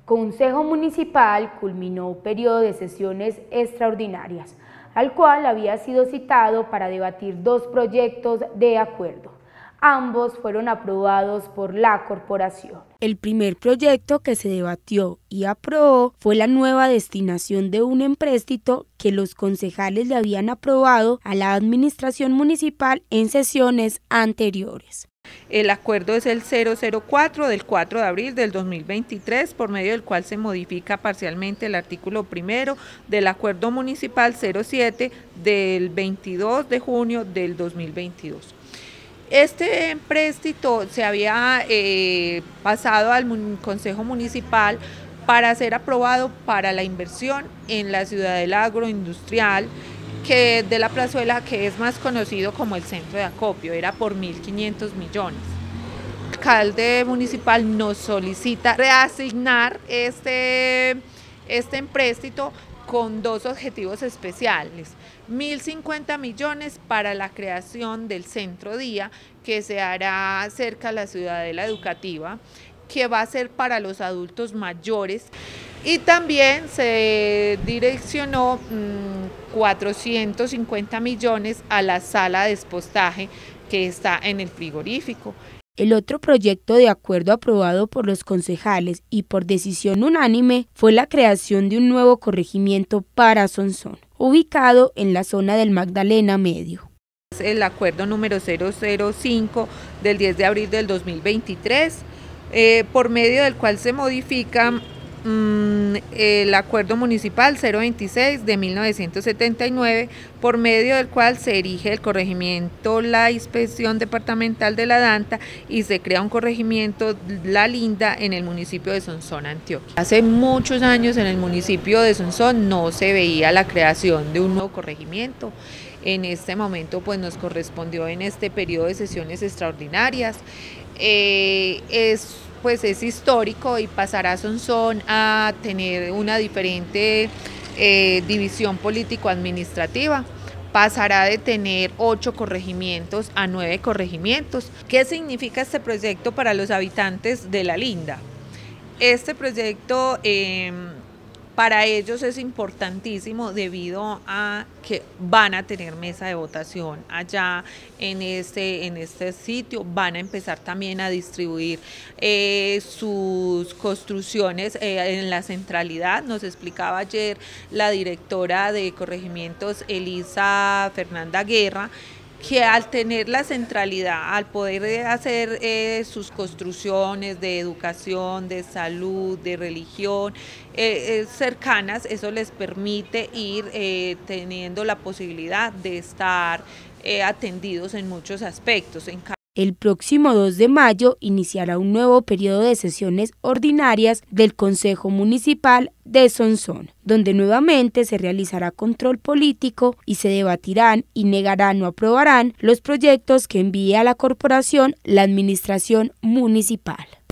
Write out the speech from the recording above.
Consejo Municipal culminó un periodo de sesiones extraordinarias, al cual había sido citado para debatir dos proyectos de acuerdo. Ambos fueron aprobados por la corporación. El primer proyecto que se debatió y aprobó fue la nueva destinación de un empréstito que los concejales le habían aprobado a la administración municipal en sesiones anteriores. El acuerdo es el 004 del 4 de abril del 2023, por medio del cual se modifica parcialmente el artículo primero del acuerdo municipal 07 del 22 de junio del 2022. Este empréstito se había pasado al Consejo Municipal para ser aprobado para la inversión en la ciudadela agroindustrial de la Plazuela, que es más conocido como el centro de acopio. Era por 1.500 millones. El alcalde municipal nos solicita reasignar este empréstito con dos objetivos especiales: 1.050 millones para la creación del centro día, que se hará cerca de la ciudadela educativa, que va a ser para los adultos mayores, y también se direccionó 450 millones a la sala de expostaje que está en el frigorífico. El otro proyecto de acuerdo aprobado por los concejales y por decisión unánime fue la creación de un nuevo corregimiento para Sonsón, ubicado en la zona del Magdalena Medio. El acuerdo número 005 del 10 de abril del 2023, por medio del cual se modifica el acuerdo municipal 026 de 1979, por medio del cual se erige el corregimiento La Inspección Departamental de la Danta y se crea un corregimiento La Linda en el municipio de Sonsón, Antioquia. Hace muchos años en el municipio de Sonsón no se veía la creación de un nuevo corregimiento. En este momento pues nos correspondió en este periodo de sesiones extraordinarias. Es histórico y pasará Sonsón a tener una diferente división político-administrativa. Pasará de tener 8 corregimientos a 9 corregimientos. ¿Qué significa este proyecto para los habitantes de La Linda? Este proyecto para ellos es importantísimo debido a que van a tener mesa de votación allá en este sitio. Van a empezar también a distribuir sus construcciones en la centralidad. Nos explicaba ayer la directora de corregimientos, Elisa Fernanda Guerra, que al tener la centralidad, al poder hacer sus construcciones de educación, de salud, de religión, cercanas, eso les permite ir teniendo la posibilidad de estar atendidos en muchos aspectos. El próximo 2 de mayo iniciará un nuevo periodo de sesiones ordinarias del Consejo Municipal de Sonsón, donde nuevamente se realizará control político y se debatirán y negarán o aprobarán los proyectos que envíe a la corporación la administración municipal.